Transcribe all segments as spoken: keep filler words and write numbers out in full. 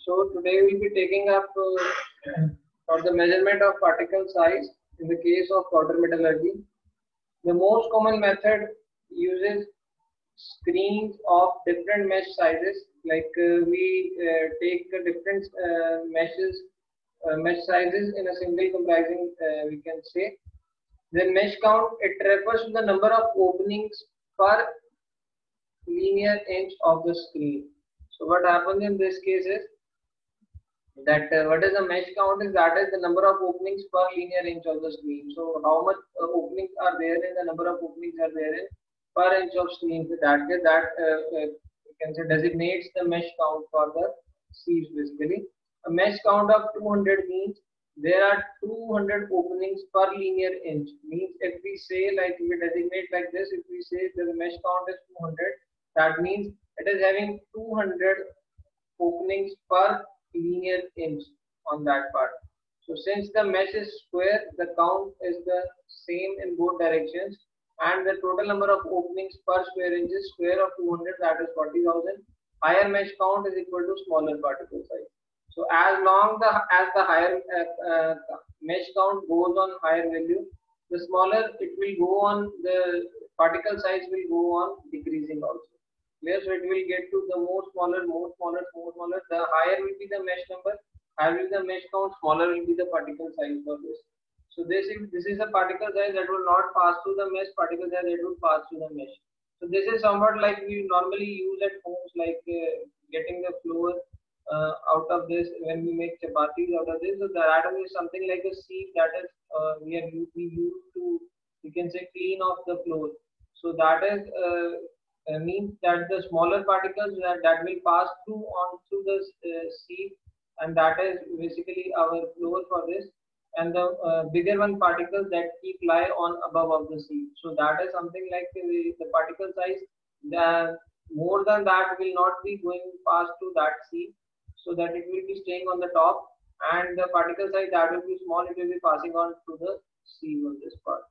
So today we'll be taking up uh, for the measurement of particle size in the case of powder metallurgy. The most common method uses screens of different mesh sizes. Like uh, we uh, take uh, different uh, meshes, uh, mesh sizes in a single comprising, uh, we can say. The mesh count, it refers to the number of openings per linear inch of the screen. So what happens in this case is that uh, what is the mesh count is that is the number of openings per linear inch of the screen. So how much uh, openings are there in the number of openings are there in per inch of screen. So that that uh, uh, you can say designates the mesh count for the sieves basically. A mesh count of two hundred means there are two hundred openings per linear inch. Means if we say like we designate like this, if we say that the mesh count is two hundred, that means it is having two hundred openings per linear inch on that part. So since the mesh is square, the count is the same in both directions, and the total number of openings per square inch is square of two hundred, that is forty thousand. Higher mesh count is equal to smaller particle size. So as long the as the higher uh, uh, mesh count goes on higher value, the smaller it will go on, the particle size will go on decreasing also. Clear? So it will get to the more smaller, more smaller, more smaller. The higher will be the mesh number, higher will be the mesh count, smaller will be the particle size for this. So this is this is a particle size that will not pass through the mesh, particle size that will pass through the mesh. So this is somewhat like we normally use at homes, like uh, getting the flour uh, out of this when we make chapatis out of this. So that is something like a sieve that is uh, we have used, we use to, you can say, clean off the flour. So that is uh, uh, means that the smaller particles that, that will pass through on through the uh, sieve, and that is basically our floor for this, and the uh, bigger one particles that keep lie on above of the sieve. So that is something like the, the particle size, the more than that will not be going past to that sieve, so that it will be staying on the top, and the particle size that will be small, it will be passing on to the sieve of this part.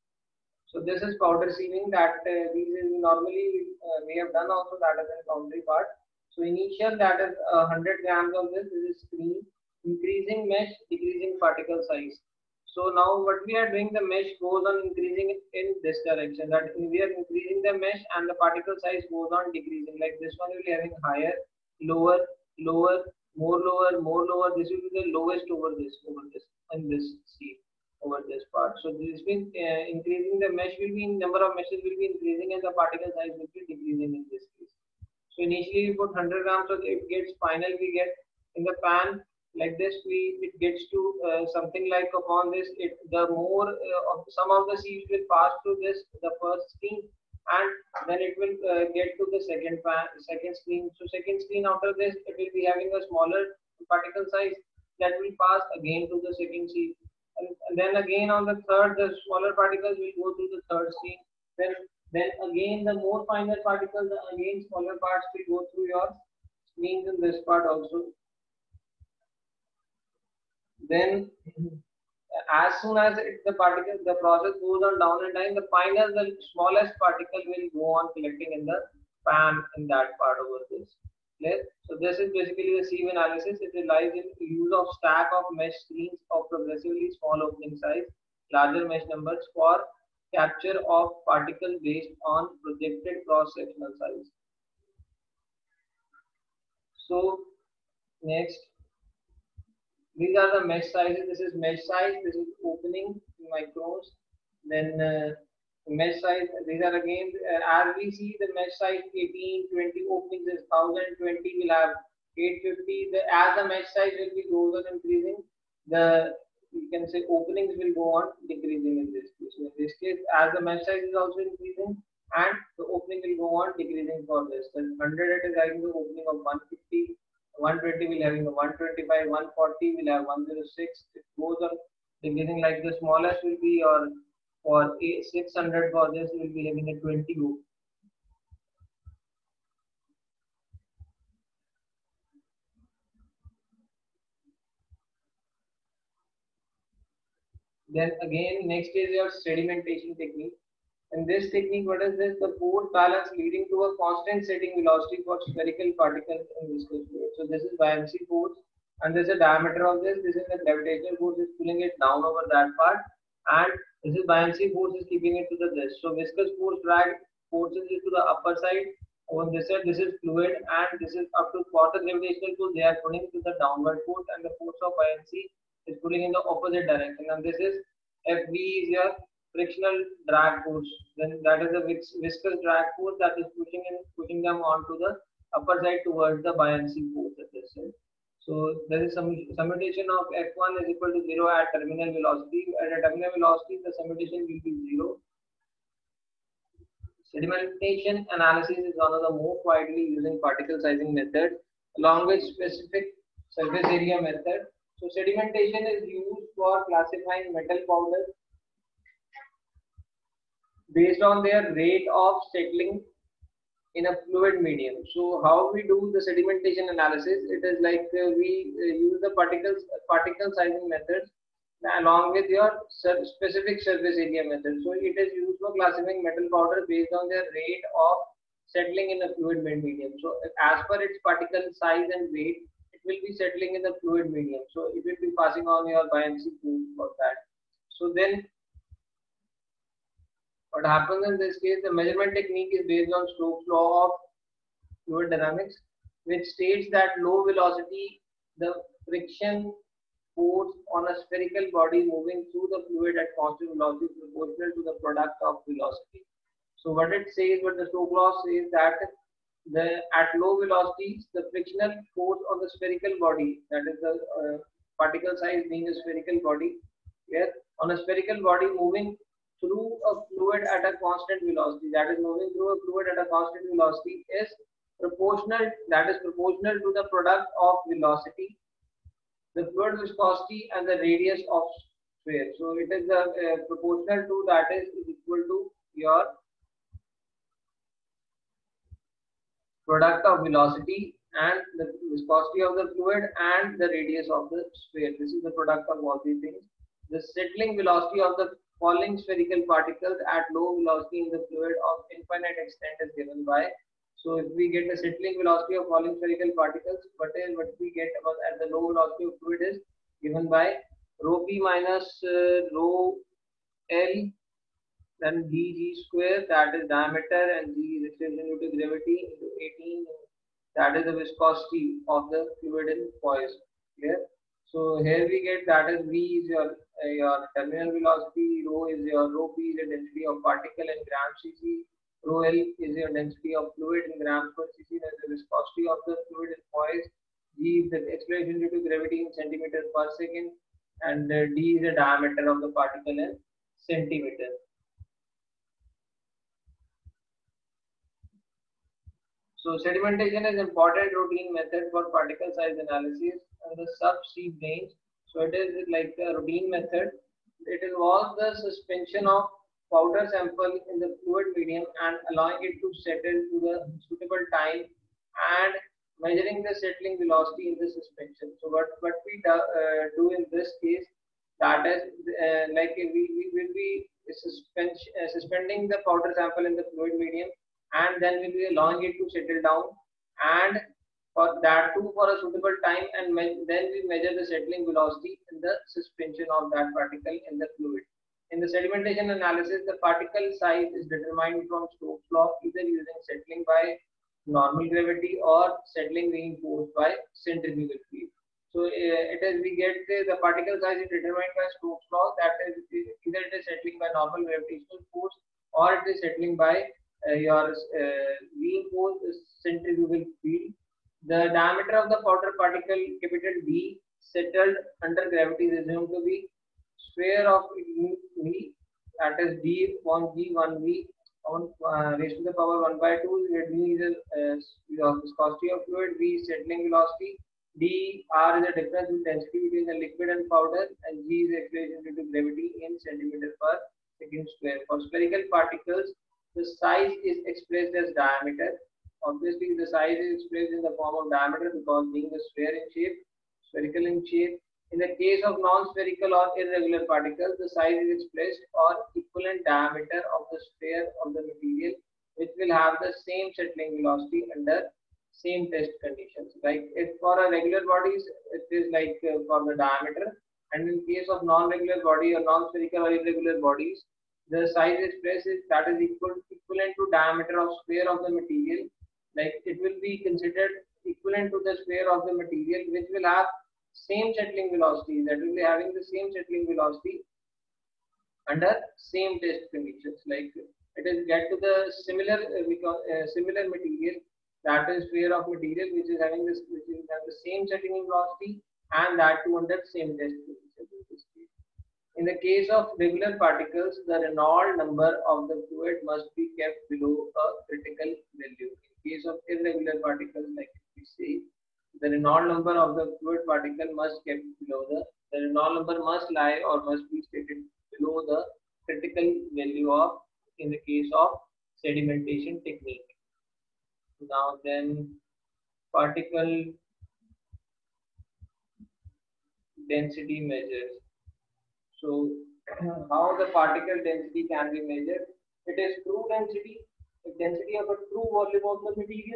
So this is powder sieving that uh, these is normally uh, we have done also, that is in foundry part. So initial that is uh, one hundred grams of this, this is screen, increasing mesh, decreasing particle size. So now what we are doing, the mesh goes on increasing in this direction, that we are increasing the mesh and the particle size goes on decreasing. Like this one will be having higher, lower, lower, more lower, more lower. This will be the lowest over this, over this, and this sieve over this part. So this means uh, increasing the mesh will be in number of meshes will be increasing, and the particle size will be decreasing in this case. So initially we put one hundred grams, so it gets final we get in the pan like this, we it gets to uh, something like upon this, it the more uh, of some of the sieves will pass through this the first screen, and then it will uh, get to the second pan second screen. So second screen after this, it will be having a smaller particle size that will pass again to the second sieve. And, and then again on the third, the smaller particles will go to the third screen. Then, then again the more finer particles, again smaller parts will go through your screens in this part also. Then, as soon as it, the particle, the process goes on down and down, the final, the smallest particle will go on collecting in the pan in that part over this. Clear? So this is basically the sieve analysis. It relies in use of stack of mesh screens of progressively small opening size, larger mesh numbers for capture of particle based on projected cross-sectional size. So next, these are the mesh sizes. This is mesh size. This is opening microns. Then uh, mesh size. These are again uh, as we see the mesh size eighteen, twenty openings is one thousand, twenty will have eight fifty. The as the mesh size will be goes on increasing, the you can say openings will go on decreasing in this case. So in this case, as the mesh size is also increasing, and the opening will go on decreasing for this. So one hundred it is having the opening of one fifty. one twenty will having a one twenty-five, one forty will have one oh six. It goes on decreasing, like the smallest will be, or for six hundred for this will be having a twenty loop. Then again next is your sedimentation technique. In this technique, what is this? The force balance leading to a constant setting velocity for spherical particles in viscous fluid. So this is buoyancy force, and this is the diameter of this. This is the gravitational force is pulling it down over that part, and this is buoyancy force is keeping it to the this. So viscous force drag forces it to the upper side. On this side, this is fluid, and this is up to for the gravitational pull. They are pulling to the downward force, and the force of buoyancy is pulling in the opposite direction. And this is F V is your frictional drag force. Then that is the viscous drag force that is pushing in, pushing them onto the upper side towards the buoyancy force at this side. So there is some summation of F one is equal to zero at terminal velocity. At a terminal velocity, the summation will be zero. Sedimentation analysis is one of the most widely used particle sizing methods, along with specific surface area method. So sedimentation is used for classifying metal powders based on their rate of settling in a fluid medium. So how we do the sedimentation analysis? It is like uh, we uh, use the particles particle sizing methods along with your specific surface area method. So it is used for classifying metal powder based on their rate of settling in a fluid medium. So as per its particle size and weight, it will be settling in the fluid medium. So it will be passing on your buoyancy force for that. So then what happens in this case, the measurement technique is based on Stokes' law of fluid dynamics, which states that low velocity, the friction force on a spherical body moving through the fluid at constant velocity is proportional to the product of velocity. So what it says, what the Stokes' law says that the at low velocities, the frictional force on the spherical body, that is the uh, particle size being a spherical body, here on a spherical body moving through a fluid at a constant velocity, that is moving through a fluid at a constant velocity, is proportional, that is proportional to the product of velocity, the fluid viscosity, and the radius of sphere. So it is the uh, proportional to that is, is equal to your product of velocity and the viscosity of the fluid and the radius of the sphere. This is the product of all these things. The settling velocity of the falling spherical particles at low velocity in the fluid of infinite extent is given by. So if we get the settling velocity of falling spherical particles, what is what we get about at the low velocity of fluid is given by rho p minus uh, rho l, then dg square, that is diameter, and g is acceleration due to gravity, into eighteen, that is the viscosity of the fluid in poise. Clear? So here we get that is v is your uh, your terminal velocity, rho is your rho p is the density of particle in gram cc, rho l is your density of fluid in grams per cc, that is the viscosity of the fluid in poise, g is the acceleration due to gravity in centimeter per second, and uh, d is the diameter of the particle in centimeter. So sedimentation is important routine method for particle size analysis and the sub-sea range. So it is like a routine method. It involves the suspension of powder sample in the fluid medium and allowing it to settle to the suitable time and measuring the settling velocity in the suspension. So what, what we do, uh, do in this case, that is uh, like we, we will be suspend, uh, suspending the powder sample in the fluid medium, and then we'll be allowing it to settle down, and for that too for a suitable time, and then we measure the settling velocity in the suspension of that particle in the fluid. In the sedimentation analysis, the particle size is determined from Stokes' law, either using settling by normal gravity or settling reinforced by centrifugal field. So uh, it is we get uh, the particle size is determined by Stokes' law, that is either it is settling by normal gravitational force or it is settling by Uh, your uh, reinforced centrifugal field. The diameter of the powder particle capital D settled under gravity is assumed to be square of V, that is D upon G one V on uh, raised to the power one by two, where D is uh, the viscosity of fluid, V is settling velocity, D R is the difference in density between the liquid and powder, and G is acceleration due to gravity in centimeter per second square. For spherical particles, the size is expressed as diameter. Obviously, the size is expressed in the form of diameter because being a sphere in shape, spherical in shape, In the case of non-spherical or irregular particles, the size is expressed or equivalent diameter of the sphere of the material, which will have the same settling velocity under same test conditions. Like if for a regular bodies, it is like uh, for the diameter, and in case of non-regular body or non-spherical or irregular bodies, the size expressed is that is equal equivalent to diameter of sphere of the material. Like it will be considered equivalent to the sphere of the material, which will have same settling velocity, that will be having the same settling velocity under same test conditions. Like it is get to the similar uh, uh, similar material, that is sphere of material which is having this which is have the same settling velocity, and that too under same test conditions. In the case of regular particles, the Reynolds number of the fluid must be kept below a critical value. In case of irregular particles, like we say, the Reynolds number of the fluid particle must be kept below the the Reynolds number must lie or must be stated below the critical value of in the case of sedimentation technique. Now then, particle density measures. So how the particle density can be measured? It is true density, the density of a true volume of the material.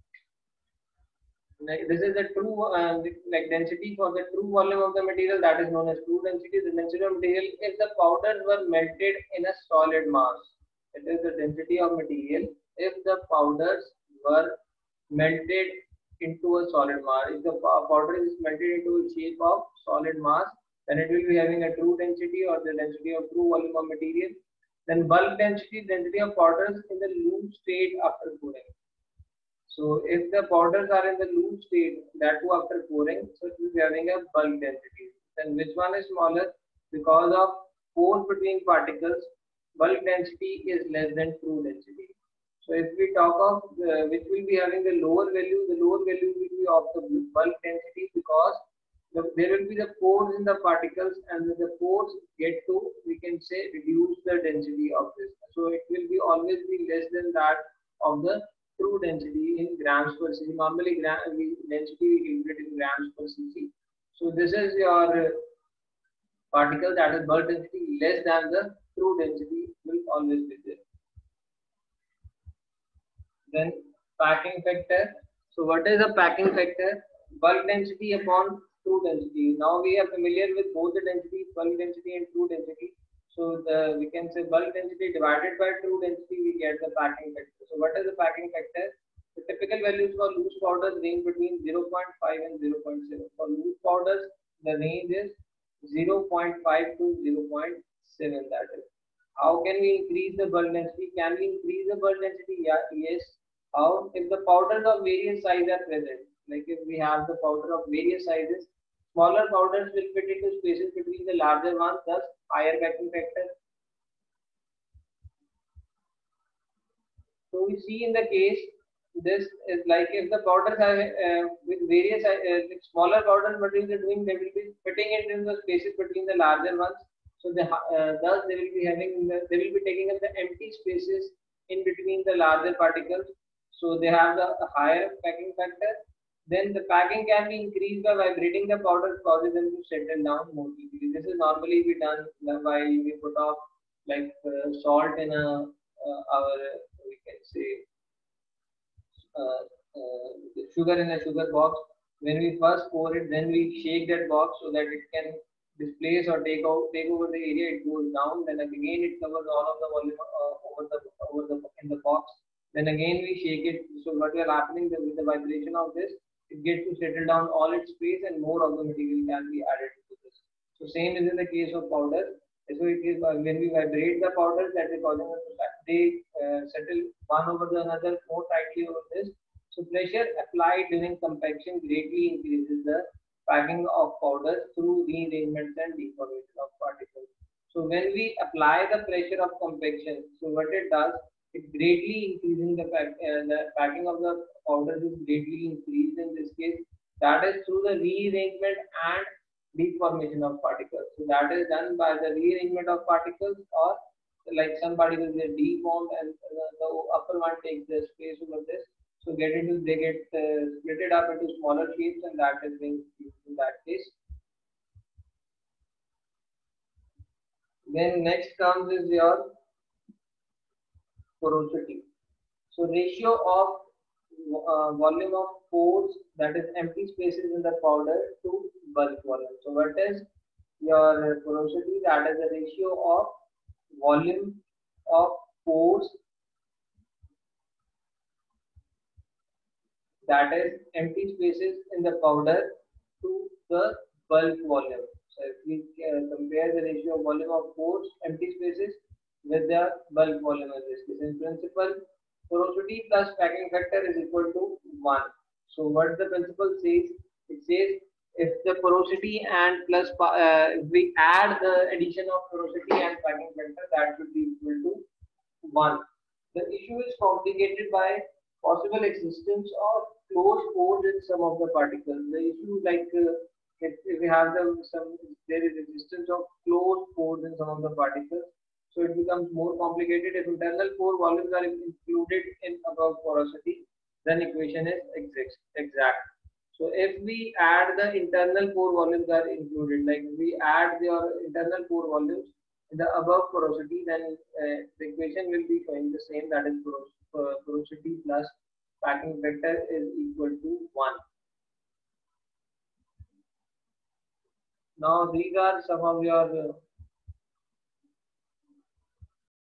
Like this is the true uh, like density for the true volume of the material, that is known as true density. The density of material if the powders were melted in a solid mass. It is the density of material if the powders were melted into a solid mass. If the powder is melted into a shape of solid mass, then it will be having a true density or the density of true volume of material. Then bulk density, density of powders in the loose state after cooling. So if the powders are in the loose state, that too after pouring, so it will be having a bulk density. Then which one is smaller? Because of force between particles, bulk density is less than true density. So if we talk of uh, which will be having the lower value, the lower value will be of the bulk density, because the, there will be the pores in the particles, and the pores get to, we can say, reduce the density of this. So it will be always be less than that of the true density in grams per cc. Normally gram, density we calculate in grams per cc. So this is your uh, particle, that is bulk density less than the true density will always be there. Then packing factor. So what is a packing factor? Bulk density upon true density. Now we are familiar with both the densities, bulk density and true density. So the we can say bulk density divided by true density, we get the packing factor. So what is the packing factor? The typical values for loose powders range between zero point five and zero point seven. For loose powders, the range is zero point five to zero point seven. That is. How can we increase the bulk density? Can we increase the bulk density? Yeah, yes. How? If the powders of various sizes are present, like if we have the powder of various sizes, smaller powders will fit into spaces between the larger ones, thus higher packing factor. So we see in the case, this is like if the powders are uh, with various uh, smaller powders, what will they doing? They will be fitting it in the spaces between the larger ones. So the, uh, thus they will be having the, they will be taking up the empty spaces in between the larger particles. So they have the higher packing factor. Then the packing can be increased by vibrating the powder, causes them to settle down more easily. This is normally be done by we put off like uh, salt in a uh, our we can say uh, uh, sugar in a sugar box. When we first pour it, then we shake that box so that it can displace or take out take over the area. It goes down. Then again it covers all of the volume uh, over the over the in the box. Then again we shake it. So what is happening with the vibration of this? It gets to settle down all its space, and more of the material can be added to this. So same is in the case of powder. So it is uh, when we vibrate the powders, that is causing us to they uh, settle one over the another more tightly over this. So pressure applied during compaction greatly increases the packing of powders through rearrangements and deformation of particles. So when we apply the pressure of compaction, so what it does, it greatly increasing the, pack, uh, the packing of the powders is greatly increased in this case. That is through the rearrangement and deformation of particles. So that is done by the rearrangement of particles, or like some particles get deformed and the, the upper one takes the space over this. So get into they get uh, split it up into smaller shapes, and that is being used in that case. Then next comes is your porosity. So ratio of uh, volume of pores, that is empty spaces in the powder, to bulk volume. So what is your porosity? That is the ratio of volume of pores, that is empty spaces in the powder, to the bulk volume. So if we uh, compare the ratio of volume of pores, empty spaces, with the bulk volume of this case, in principle, porosity plus packing factor is equal to one. So what the principle says, it says if the porosity and plus uh, if we add the addition of porosity and packing factor, that should be equal to one. The issue is complicated by possible existence of closed pores in some of the particles. The issue, like uh, if, if we have the some there is existence of closed pores in some of the particles, so it becomes more complicated. If internal pore volumes are included in above porosity, then equation is exact. exact. So if we add the internal pore volumes are included, like we add your internal pore volumes in the above porosity, then uh, the equation will be showing the same, that is poros uh, porosity plus packing factor is equal to one. Now these are some of your uh,